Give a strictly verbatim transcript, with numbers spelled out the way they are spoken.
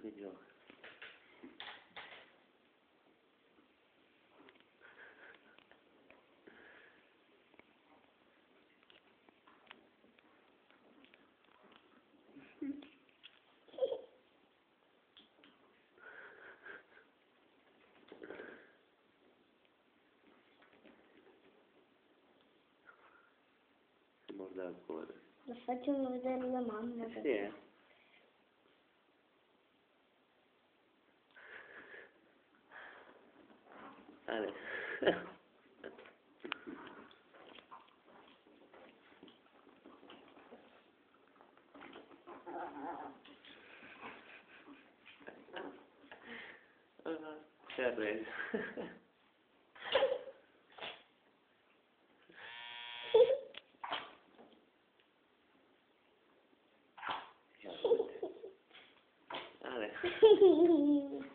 che gioca. Si morde la coda. Lo faccio vedere la mamma. Sì, eh. Ale. Ah, si è arreso. Ale.